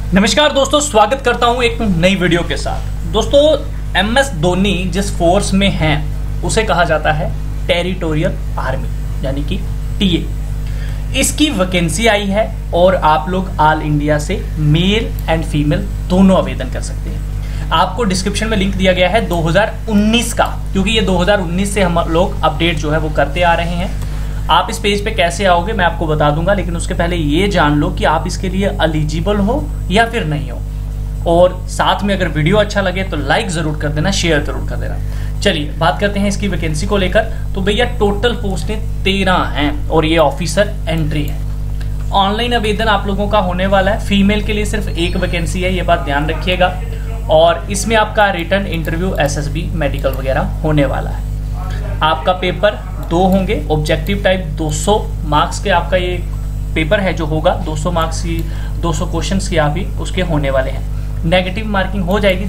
नमस्कार दोस्तों, स्वागत करता हूं एक नई वीडियो के साथ। दोस्तों, MS धोनी जिस फोर्स में हैं उसे कहा जाता है टेरिटोरियल आर्मी, यानी कि टीए। इसकी वैकेंसी आई है और आप लोग ऑल इंडिया से मेल एंड फीमेल दोनों आवेदन कर सकते हैं। आपको डिस्क्रिप्शन में लिंक दिया गया है 2019 का, क्योंकि ये 2019 से हम लोग अपडेट जो है वो करते आ रहे हैं। आप इस पेज पे कैसे आओगे मैं आपको बता दूंगा, लेकिन उसके पहले ये जान लो कि आप इसके लिए एलिजिबल हो या फिर नहीं हो। और साथ में अगर वीडियो अच्छा लगे तो लाइक जरूर कर देना, शेयर जरूर कर देना। चलिए बात करते हैं इसकी वैकेंसी को लेकर। तो भैया टोटल पोस्टें 13 हैं और ये ऑफिसर एंट्री है। ऑनलाइन आवेदन आप लोगों का होने वाला है। फीमेल के लिए सिर्फ एक वैकेंसी है, ये बात ध्यान रखिएगा। और इसमें आपका रिटर्न इंटरव्यू, SSB, मेडिकल वगैरह होने वाला है। आपका पेपर 2 होंगे। ऑब्जेक्टिव टाइप 200 मार्क्स के आपका ये पेपर है जो होगा। 200 मार्क्स की 200 क्वेश्चंस की आप ही उसके होने वाले हैं। नेगेटिव मार्किंग हो जाएगी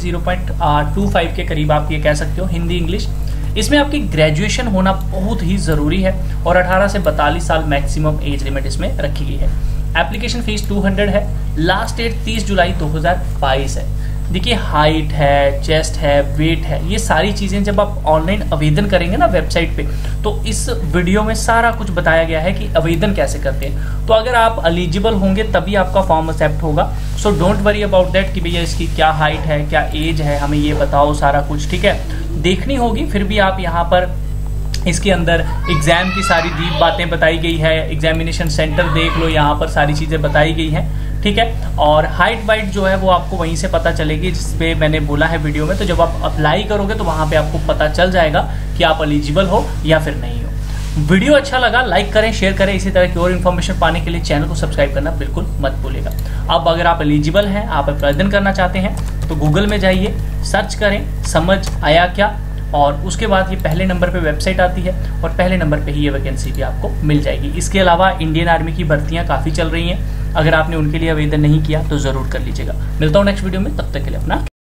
0.25 के करीब, आप ये कह सकते हो, हिंदी इंग्लिश। इसमें आपकी ग्रेजुएशन होना बहुत ही ज़रूरी है और 18 से 42 साल मैक्सिमम एज लिमिट इसमें रखी गई है। एप्लीकेशन फीस 200 है। लास्ट डेट 30 जुलाई 2022 है। देखिए, हाइट है, चेस्ट है, वेट है, ये सारी चीज़ें जब आप ऑनलाइन आवेदन करेंगे ना वेबसाइट पे, तो इस वीडियो में सारा कुछ बताया गया है कि आवेदन कैसे करते हैं। तो अगर आप एलिजिबल होंगे तभी आपका फॉर्म एक्सेप्ट होगा। So don't worry about that कि भैया इसकी क्या हाइट है, क्या एज है, हमें ये बताओ, सारा कुछ ठीक है देखनी होगी। फिर भी आप यहाँ पर इसके अंदर एग्जाम की सारी डीप बातें बताई गई है। एग्जामिनेशन सेंटर देख लो, यहाँ पर सारी चीज़ें बताई गई हैं, ठीक है। और हाइट वाइट जो है वो आपको वहीं से पता चलेगी जिस पे मैंने बोला है वीडियो में। तो जब आप अप्लाई करोगे तो वहाँ पे आपको पता चल जाएगा कि आप एलिजिबल हो या फिर नहीं हो। वीडियो अच्छा लगा लाइक करें, शेयर करें। इसी तरह की और इन्फॉर्मेशन पाने के लिए चैनल को सब्सक्राइब करना बिल्कुल मत भूलिएगा। अब अगर आप एलिजिबल हैं, आप आवेदन करना चाहते हैं, तो गूगल में जाइए, सर्च करें समझ आया क्या, और उसके बाद ये पहले नंबर पे वेबसाइट आती है और पहले नंबर पे ही ये वैकेंसी भी आपको मिल जाएगी। इसके अलावा इंडियन आर्मी की भर्तियां काफ़ी चल रही हैं। अगर आपने उनके लिए आवेदन नहीं किया तो ज़रूर कर लीजिएगा। मिलता हूँ नेक्स्ट वीडियो में, तब तक के लिए अपना